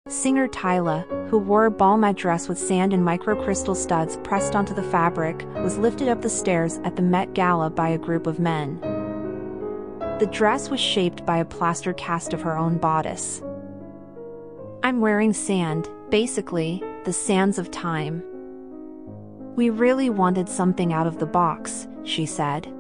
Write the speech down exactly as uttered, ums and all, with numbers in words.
Singer Tyla, who wore a ball-mat dress with sand and microcrystal studs pressed onto the fabric, was lifted up the stairs at the Met Gala by a group of men. The dress was shaped by a plaster cast of her own bodice. "I'm wearing sand, basically, the sands of time. We really wanted something out of the box," she said.